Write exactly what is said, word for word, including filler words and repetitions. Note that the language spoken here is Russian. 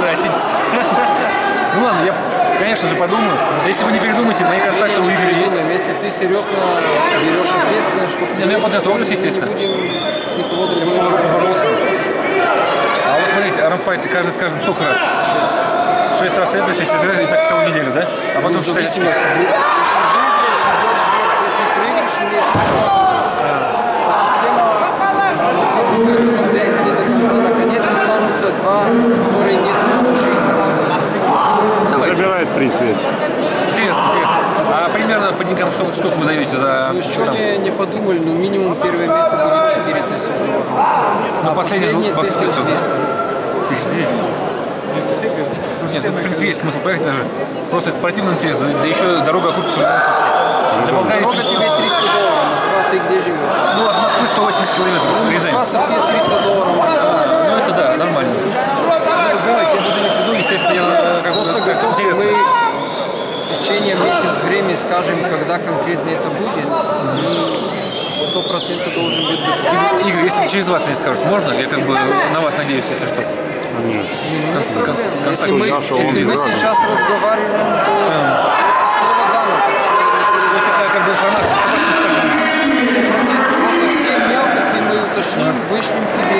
дурачить. Ну ладно, я, конечно же, подумаю. Если вы не передумаете, мои контакты у Игоря есть. Если ты серьезно берешь ответственность, чтобы... Ну, я подготовлюсь, естественно. Мы не будем с никого другого бороться. А вот смотрите, арамфайты каждый, скажем, сколько раз? Шесть. Шесть раз это, шесть раз это, и так целую неделю, да? А потом считаете... Если проигрыш имеешь система, доехали до конца, наконец останутся два, которые нет положения. Забирает приз весь. Интересно, интересно. А примерно по деньгам сколько, сколько вы даете за... Ну, что не, не подумали, ну минимум первое место будет четыре тысячи долларов. Ну, а последнее тысяча двести. Нет, тут, в принципе, есть смысл поехать даже. Просто это спортивный интерес, да еще дорога окупится в любом случае. Для Болгарии, дорога тебе триста долларов, Москва, ты где живешь? Ну, от Москвы сто восемьдесят километров. Ну, Москва, София, триста долларов. Ну, это да, нормально. Ну, давайте, я буду иметь в виду, естественно, я как Просто как готов, интересно. мы в течение месяца времени скажем, когда конкретно это будет. И сто процентов должен быть готов. Игорь, если через вас мне скажут, можно? Я как бы на вас надеюсь, если что. Нет, нет проблем. Если мы, если мы сейчас разговариваем, то просто слово дано. Так что То есть это как бы информация. сто процентов просто все мелкости мы уточним, вышлем тебе.